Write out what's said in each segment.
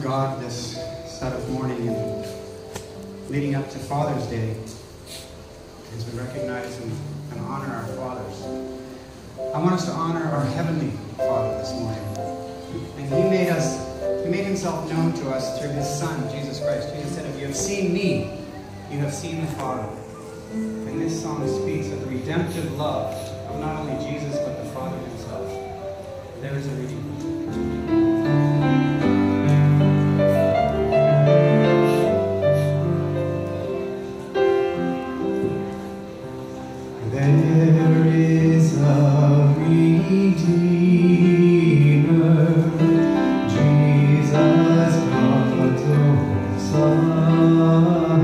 God this Sabbath morning and leading up to Father's Day, as we recognize and honor our fathers. I want us to honor our Heavenly Father this morning. And He made Himself known to us through His Son, Jesus Christ. Jesus said, "If you have seen me, you have seen the Father." And this song speaks of the redemptive love of not only Jesus, but the Father Himself. There is a reading. There is a Redeemer, Jesus, God's own Son,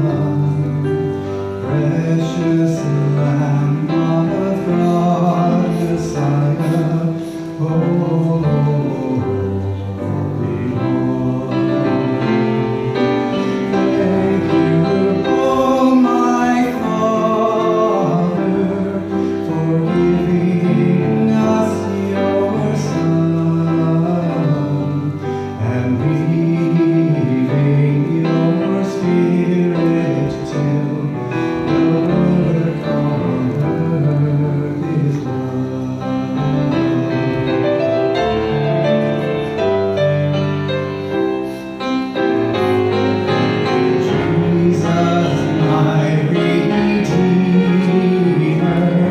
precious Lamb of God, Messiah, Holy One. Thank you, oh my Father, for giving us your Son and leaving your Spirit till the work on earth is done. Jesus, my Redeemer,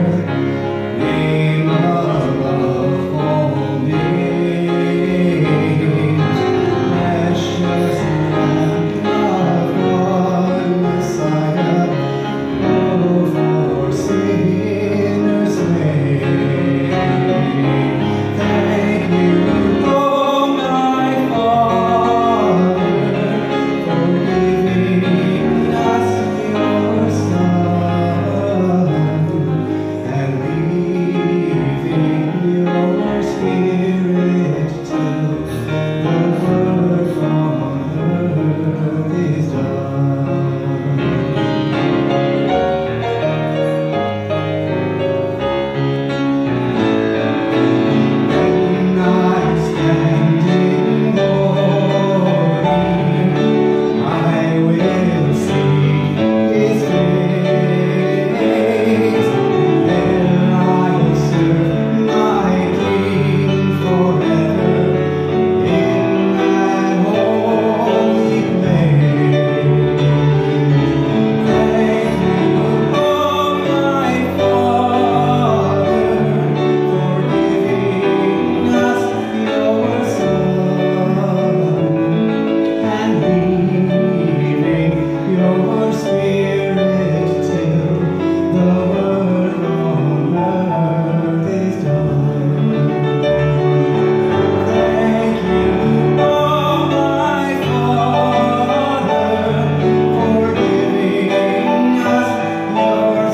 name above all names, precious Lamb of God, Messiah, oh, for sinners made. Thank you, oh my Father, for giving us your Son and leaving your Spirit till the work on earth is done. When I stand in glory, I will see His face, and then I'll serve my King forever in that holy place. Thank you, oh my Father, for giving us your Son and leaving your Spirit till the work on earth is done. Thank you, oh my Father, for giving us your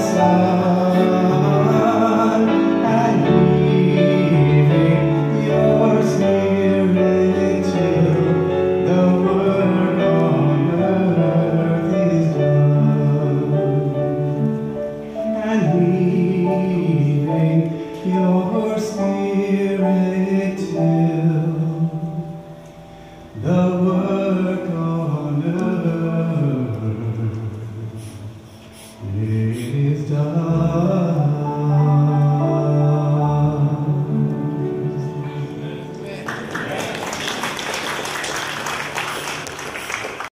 Son and leaving your Spirit till the work on earth is done. And leaving your Spirit till the work on earth is done.